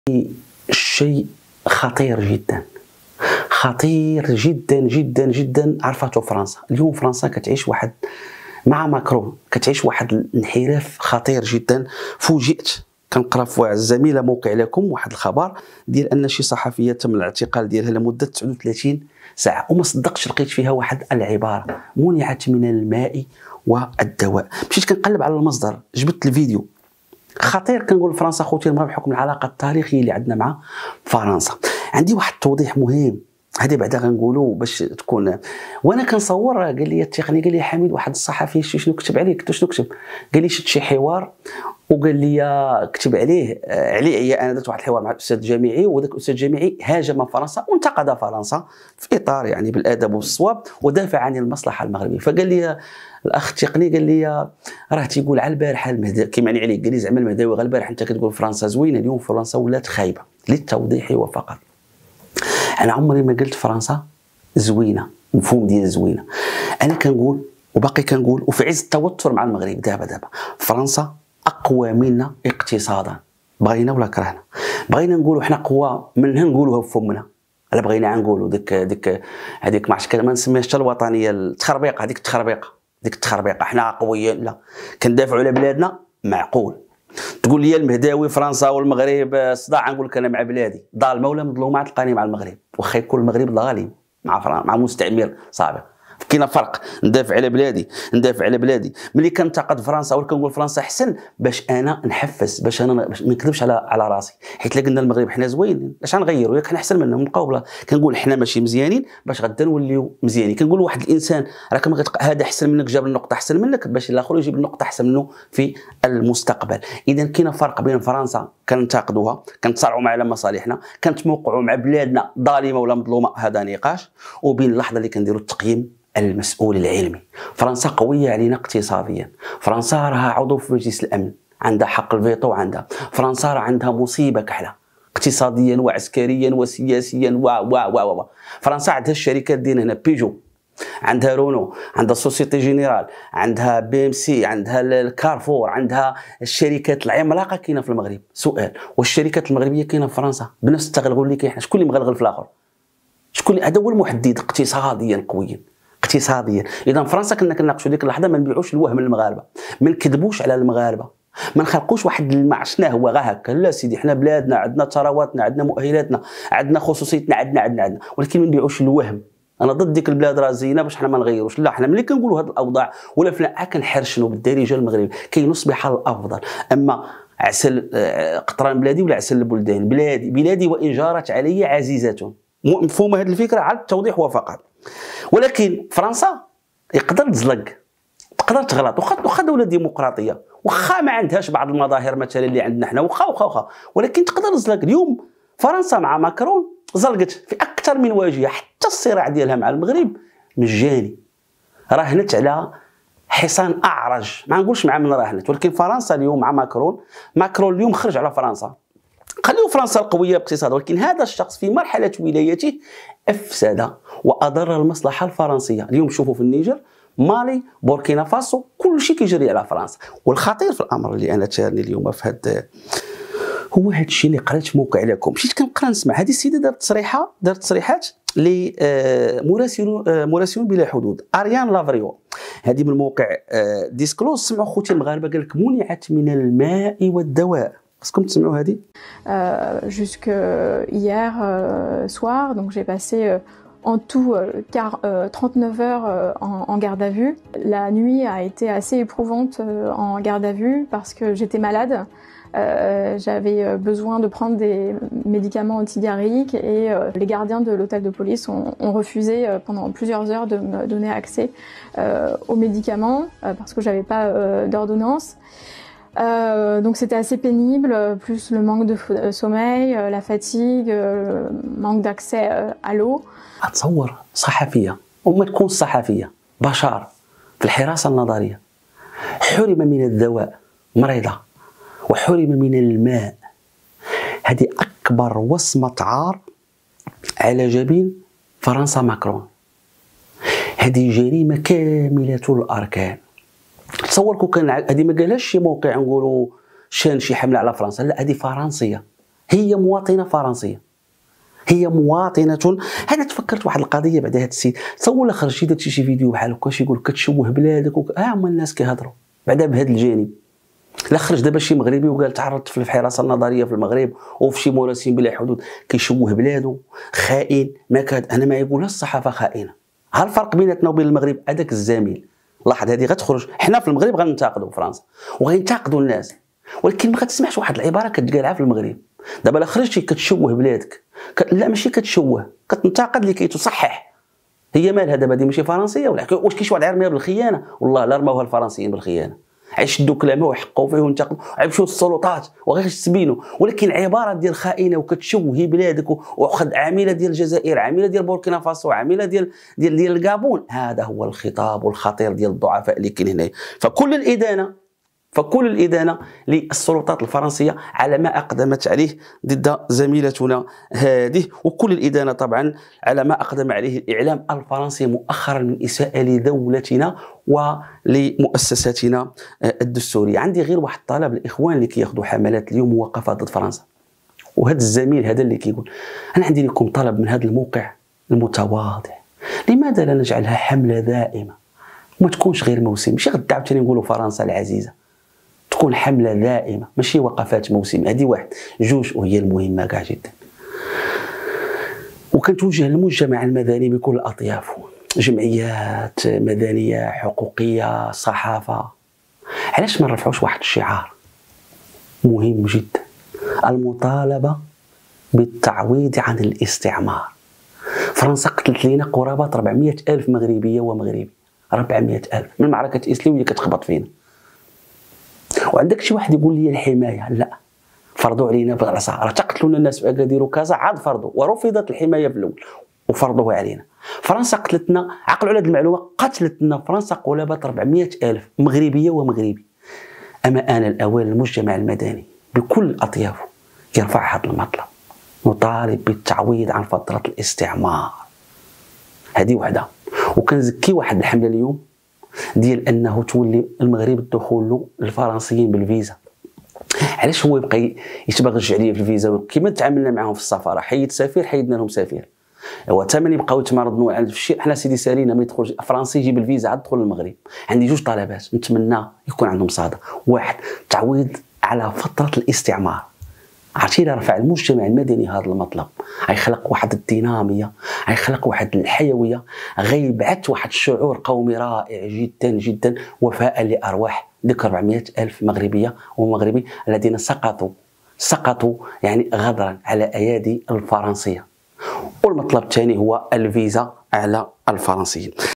شيء خطير جدا، خطير جدا جدا جدا عرفته فرنسا. اليوم فرنسا كتعيش واحد مع ماكرون كتعيش واحد الانحراف خطير جدا. فوجئت كنقرا في واحد الزميله موقع لكم واحد الخبر ديال ان شي صحفيه تم الاعتقال ديالها لمده 39 ساعه، وما صدقتش لقيت فيها واحد العباره: منعت من الماء والدواء. مشيت كنقلب على المصدر، جبت الفيديو خطير. كنقول فرنسا خوتي المغرب بحكم العلاقه التاريخيه اللي عندنا مع فرنسا. عندي واحد التوضيح مهم، هذه بعدا غنقولوا باش تكون. وانا كنصور قال لي التقني، قال لي حميد واحد الصحفي شنو كتب عليه؟ قلت له شنو كتب؟ قال لي شفت شي حوار وقال لي كتب عليه انا درت واحد الحوار مع الاستاذ الجامعي، وذاك الاستاذ الجامعي هاجم فرنسا وانتقد فرنسا في اطار يعني بالادب والصواب، ودافع عن المصلحه المغربيه. فقال لي الاخ التقني قال لي راه تيقول على البارحه كيمعني عليك، قال لي زعما المهداوي غير البارح انت كتقول فرنسا زوينه، اليوم فرنسا ولات خايبه. للتوضيح وفقط، انا عمري ما قلت فرنسا زوينه، مفهوم ديال زوينه. انا كنقول وباقي كنقول وفي عز التوتر مع المغرب دابا فرنسا اقوى منا اقتصادا، بغينا ولا كرهنا. بغينا نقولوا حنا قوه منها نقولوها بفمنا، الا بغينا نقولوا هذيك ما عرفتش ما نسميهاش حتى الوطنيه، التخربيقه، ديك التخربيقه حنا قويين. لا، كندافعوا على بلادنا معقول. تقول لي المهداوي فرنسا والمغرب صداع، نقول لك انا مع بلادي ظالمه ولا مظلومه، تلقاني مع المغرب، واخا يكون المغرب ظالم مع مستعمر سابق. كاين فرق، ندافع على بلادي. ملي كنتقد فرنسا ولا كنقول فرنسا احسن باش انا نحفز، باش انا ما نكذبش على راسي. حيت لا قلنا المغرب حنا زوينين اش غنغيروا؟ ياك حنا احسن منهم نبقاو كنقول حنا ماشي مزيانين باش غدا نوليو مزيانين. كنقول واحد الانسان راه هذا احسن منك، جاب النقطه احسن منك باش الاخر يجيب النقطه احسن منه في المستقبل. اذا كاين فرق بين فرنسا كننتقدوها كنتصارعوا مع على مصالحنا، كنتموقعوا مع بلادنا ظالمه ولا مظلومه، هذا نقاش، وبين اللحظه اللي كنديروا التقييم المسؤول العلمي. فرنسا قويه علينا اقتصاديا، فرنسا راها عضو في مجلس الامن، عندها حق الفيتو، عندها فرنسا راه عندها مصيبه كحله اقتصاديا وعسكريا وسياسيا و فرنسا عندها الشركات ديالنا هنا، بيجو، عندها رونو، عندها سوسيتي جينيرال، عندها بي ام سي، عندها الكارفور، عندها الشركات العملاقه كاينه في المغرب. سؤال: والشركات المغربيه كاينه في فرنسا بنفس التغلغل اللي كاين؟ شكون اللي مغلغل في الاخر؟ شكون هذا هو المحدد اقتصاديا قويين اقتصاديا. اذا فرنسا كنا كنناقشوا ديك اللحظه ما نبيعوش الوهم للمغاربه، ما نكذبوش على المغاربه، ما نخلقوش واحد ما عشناه هو غا هكا. لا سيدي، حنا بلادنا عندنا ثرواتنا، عندنا مؤهلاتنا، عندنا خصوصيتنا، عندنا ولكن ما نبيعوش الوهم. انا ضد ديك البلاد راه زينه باش حنا ما نغيروش. لا، حنا ملي كنقولوا هذه الاوضاع ولا فلا كنحرشنوا بالدارجه المغرب كي نصبح الافضل. اما عسل قطران بلادي ولا عسل البلدان؟ بلادي وان جارت علي عزيزه. مفهوم هذه الفكره؟ على التوضيح وفقط. ولكن فرنسا يقدر تزلق، تقدر تغلط، واخا دوله ديمقراطيه، واخا ما عندهاش بعض المظاهر مثلا اللي عندنا حنا، واخا ولكن تقدر تزلق. اليوم فرنسا مع ماكرون زلقت في اكثر من واجهه، حتى الصراع ديالها مع المغرب مجاني، راهنت على حصان اعرج. ما نقولش مع من راهنت، ولكن فرنسا اليوم مع ماكرون اليوم خرج على فرنسا. خليو فرنسا القويه باقتصادها، ولكن هذا الشخص في مرحله ولايته افسد واضر المصلحه الفرنسيه. اليوم شوفوا في النيجر، مالي، بوركينا فاسو، كل شيء كيجري على فرنسا. والخطير في الامر اللي انا تشارني اليوم في هذا هو هذا الشيء اللي قرأت في موقع لكم. مشيت كنقرا نسمع هذه السيده دارت تصريحات لمراسلون بلا حدود، اريان لافريو، هذه من موقع ديسكلوز. سمعوا خوتي المغاربه، قال لك منعت من الماء والدواء. خصكم تسمعوا هذه. Jusque hier soir, donc j'ai passé en tout 39 heures en garde à vue. La nuit a été assez éprouvante en garde à vue parce que j'étais malade. J'avais besoin de prendre des médicaments antidiarrhéiques et les gardiens de l'hôtel de police ont refusé pendant plusieurs heures de me donner accès aux médicaments parce que j'avais pas d'ordonnance. Donc c'était assez pénible, plus le manque de sommeil, la fatigue, manque d'accès à l'eau. اتصور صحفيه وما تكون صحفيه بشار في الحراسه النظريه حرم من الدواء، مريضه، وحرم من الماء. هذه اكبر وصمه عار على جبين فرنسا ماكرون. هذه جريمه كامله الاركان. تصور كون كان هذه ما قالهاش شي موقع نقولوا شان شي حمله على فرنسا، لا، هذه فرنسيه، هي مواطنه فرنسيه، هي مواطنه. انا تفكرت واحد القضيه بعد هذا السيد، تصور خرج شي درتي شي فيديو بحال هكا شي يقول كتشوه بلادك هما الناس كيهضروا بعدا بهذا الجانب. لا خرج دابا شي مغربي وقال تعرضت في الحراسه النظريه في المغرب وفي شي مراسلين بلا حدود كيشوه بلادو، خائن ما كاد. انا ما يقولها الصحافه خائنه. ها الفرق بيناتنا وبين المغرب، هذاك الزميل لاحظ هذه غتخرج. حنا في المغرب غننتقدوا فرنسا وغينتقدوا الناس، ولكن ما غتسمعش واحد العباره كتقالها في المغرب. دابا لا خرجتي كتشوه بلادك لا ماشي كتشوه، كتنتقد لكي تصحح. هي مالها دابا دي ماشي فرنسيه ولا واش كاين شي واحد يرميها بالخيانه؟ والله لا رماوها الفرنسيين بالخيانه، عيشدوا كلامه وحقوا فيه وانتقدوا عيبشوا السلطات وغير تبينوا. ولكن عباره ديال خائنه وكتشوهي بلادك وخد عامله ديال الجزائر، عامله ديال بوركينا فاسو، عامله ديال الغابون، هذا هو الخطاب والخطير ديال الضعفاء اللي كاين هنا. فكل الإدانة للسلطات الفرنسية على ما أقدمت عليه ضد زميلتنا هذه، وكل الإدانة طبعا على ما أقدم عليه الإعلام الفرنسي مؤخرا من إساءة لدولتنا ولمؤسساتنا الدستورية. عندي غير واحد الطلب للإخوان اللي كياخذوا حملات اليوم ووقفات ضد فرنسا، وهذا الزميل هذا اللي كيقول أنا عندي لكم طلب من هذا الموقع المتواضع، لماذا لا نجعلها حملة دائمة وما تكونش غير موسم؟ ماشي غدا عاوتاني نقولوا فرنسا العزيزة، تكون حملة دائمة ماشي وقفات موسم. هذه واحد. جوج وهي المهمة كاع جدا، وكنتوجه للمجتمع المدني بكل أطيافه، جمعيات مدنية حقوقية صحافة، علاش ما نرفعوش واحد الشعار مهم جدا، المطالبة بالتعويض عن الاستعمار. فرنسا قتلت لينا قرابة 400 ألف مغربية ومغربي، 400 ألف من معركة إسلي واللي كتخبط فينا. وعندك شي واحد يقول لي الحمايه، لا فرضوا علينا بالعصا، راه تقتلونا الناس في اكادير وكازا عاد فرضوا ورفضت الحمايه في الاول وفرضوها علينا. فرنسا قتلتنا، عقلوا على هذه المعلومه، قتلتنا فرنسا قرابه 400 ألف مغربيه ومغربي. اما آن الاوان المجتمع المدني بكل اطيافه يرفع هذا المطلب، نطالب بالتعويض عن فتره الاستعمار. هذه وحده. وكنزكي واحد الحمله اليوم ديال انه تولي المغرب الدخول له الفرنسيين بالفيزا. علاش هو يبقى يتبغى يرجع ليا في الفيزا كيما تعاملنا معاهم في السفاره؟ حيد سفير حيدنا لهم سفير، هو ثمن يبقاو يتمرضوا على الشيء. حنا سيدي سالينا ما يدخلش فرنسي يجيب الفيزا عاد يدخل المغرب. عندي جوج طلبات نتمنى يكون عندهم صادق. واحد، تعويض على فتره الاستعمار. عرفتي الا رفع المجتمع المدني هذا المطلب غيخلق واحد الديناميه، غيخلق واحد الحيويه، غيبعث واحد الشعور قومي رائع جدا جدا وفاء لارواح ديك 400 ألف مغربيه ومغربي الذين سقطوا يعني غدرا على ايادي الفرنسيه. والمطلب الثاني هو الفيزا على الفرنسيين.